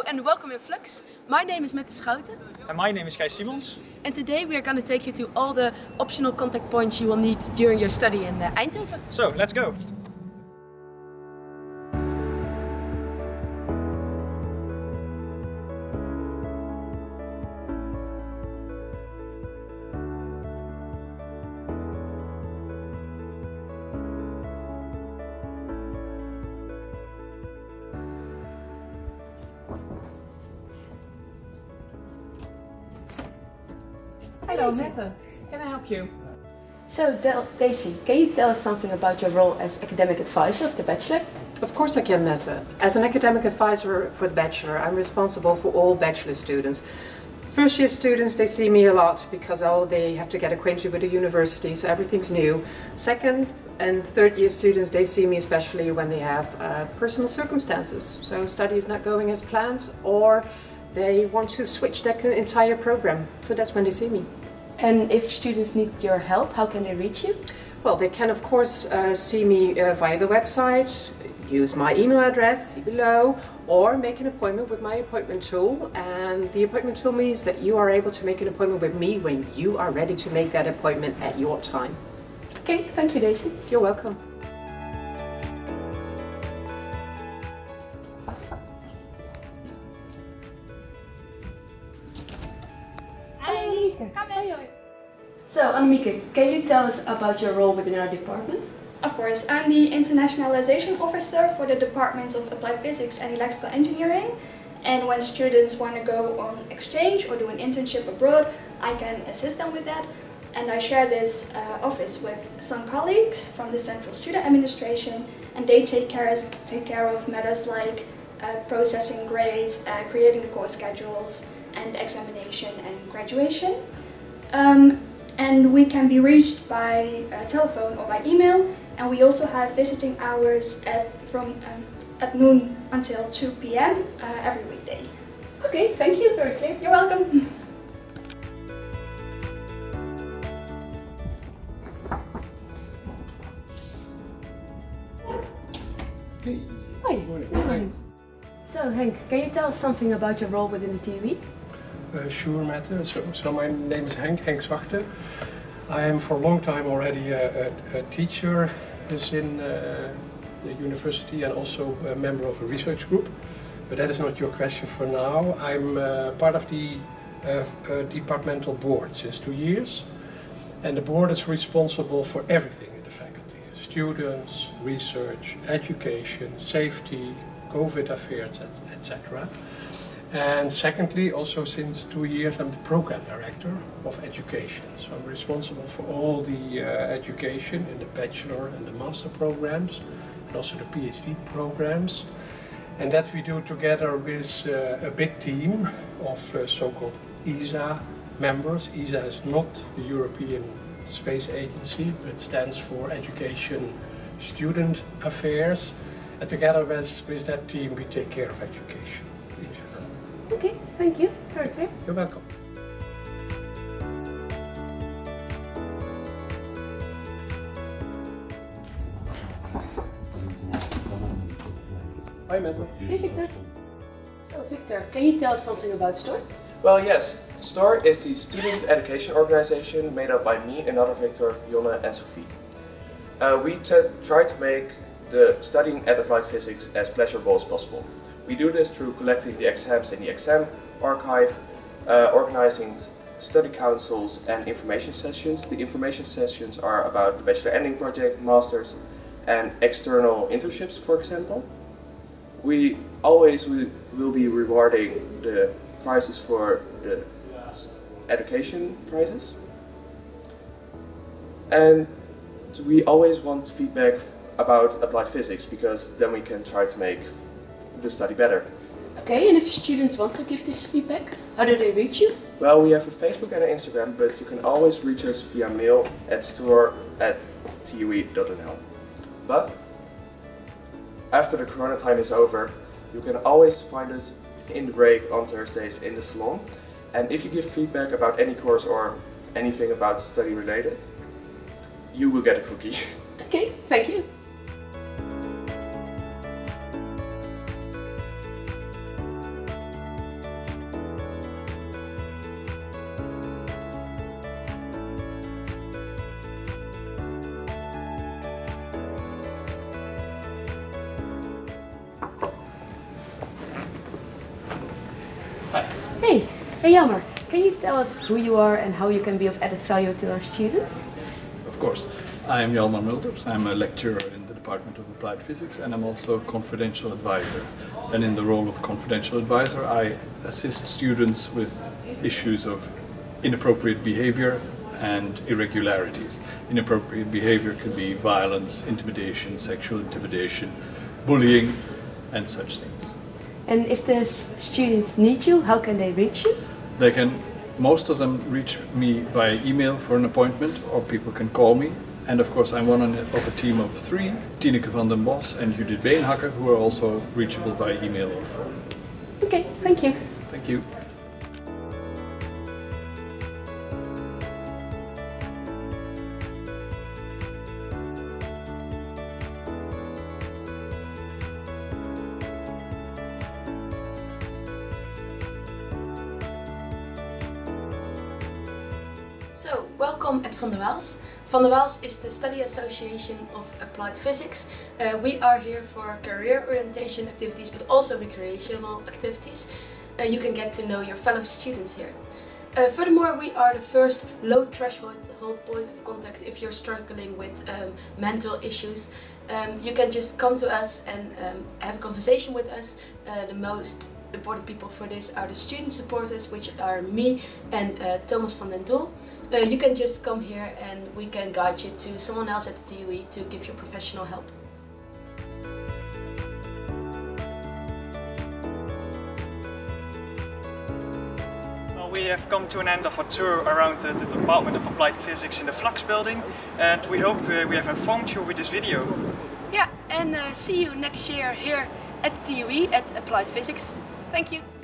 and welcome in Flux. My name is Mette Schouten. And my name is Gijs Simons. And today we are going to take you to all the optional contact points you will need during your study in Eindhoven. So, let's go! Hello, Mette. Can I help you? So, Daisy, can you tell us something about your role as academic advisor of the Bachelor? Of course I can, Mette. As an academic advisor for the Bachelor, I'm responsible for all Bachelor students. First year students, they see me a lot because they have to get acquainted with the university, so everything's new. Second and third year students, they see me especially when they have personal circumstances. So study is not going as planned, or they want to switch their entire program. So that's when they see me. And if students need your help, how can they reach you? Well, they can of course see me via the website, use my email address, see below, or make an appointment with my appointment tool. And the appointment tool means that you are able to make an appointment with me when you are ready to make that appointment at your time. Okay, thank you, Daisy. You're welcome. So, Annemieke, can you tell us about your role within our department? Of course, I'm the Internationalization Officer for the Departments of Applied Physics and Electrical Engineering. And when students want to go on exchange or do an internship abroad, I can assist them with that. And I share this office with some colleagues from the Central Student Administration, and they take care of matters like processing grades, creating the course schedules, and examination and graduation. And we can be reached by telephone or by email, and we also have visiting hours at noon until 2 p.m. Every weekday. Okay, thank you, very clear. You're welcome. Hi. Hi. So, Henk, can you tell us something about your role within the TUE? Sure, Mette. So my name is Henk Zwachte. I am for a long time already a teacher in the university and also a member of a research group. But that is not your question for now. I'm part of the departmental board since 2 years. And the board is responsible for everything in the faculty. Students, research, education, safety, COVID affairs, etc. And secondly, also since 2 years, I'm the program director of education. So I'm responsible for all the education in the bachelor and the master programs, and also the PhD programs. And that we do together with a big team of so-called ESA members. ESA is not the European Space Agency, but stands for Education Student Affairs. And together with that team, we take care of education in general. Okay, thank you. Very clear. You're welcome. Hi, Mette. Hey, Victor. So, Victor, can you tell us something about STOR? Well, yes. STOR is the student education organization made up by me, another Victor, Jonne and Sophie. We try to make the studying at applied physics as pleasurable as possible. We do this through collecting the exams in the exam archive, organizing study councils and information sessions. The information sessions are about the bachelor ending project, masters, and external internships, for example. We always will be rewarding the prizes for the education prizes. And we always want feedback about applied physics, because then we can try to make the study better. Okay, and if students want to give this feedback, how do they reach you? Well, we have a Facebook and an Instagram, but you can always reach us via mail at store@tue.nl. But after the corona time is over, you can always find us in the break on Thursdays in the salon. And if you give feedback about any course or anything about study related, you will get a cookie. Okay, thank you. Hey Jelmer, can you tell us who you are and how you can be of added value to our students? Of course. I am Jelmer Mulders. I'm a lecturer in the Department of Applied Physics and I'm also a confidential advisor. And in the role of confidential advisor, I assist students with issues of inappropriate behavior and irregularities. Inappropriate behavior could be violence, intimidation, sexual intimidation, bullying, and such things. And if the students need you, how can they reach you? They can, most of them reach me via email for an appointment, or people can call me. And of course I'm one of a team of 3, Tineke van den Bos and Judith Beenhakker, who are also reachable via email or phone. Okay, thank you. Thank you. So, welcome at Van der Waals. Van der Waals is the Study Association of Applied Physics. We are here for career orientation activities, but also recreational activities. You can get to know your fellow students here. Furthermore, we are the first low threshold point of contact if you're struggling with mental issues. You can just come to us and have a conversation with us. The most important people for this are the student supporters, which are me and Thomas van den Doel. You can just come here and we can guide you to someone else at the TUE to give you professional help. Well, we have come to an end of our tour around the Department of Applied Physics in the Flux building, and we hope we have informed you with this video. Yeah, and see you next year here at the TUE at Applied Physics. Thank you.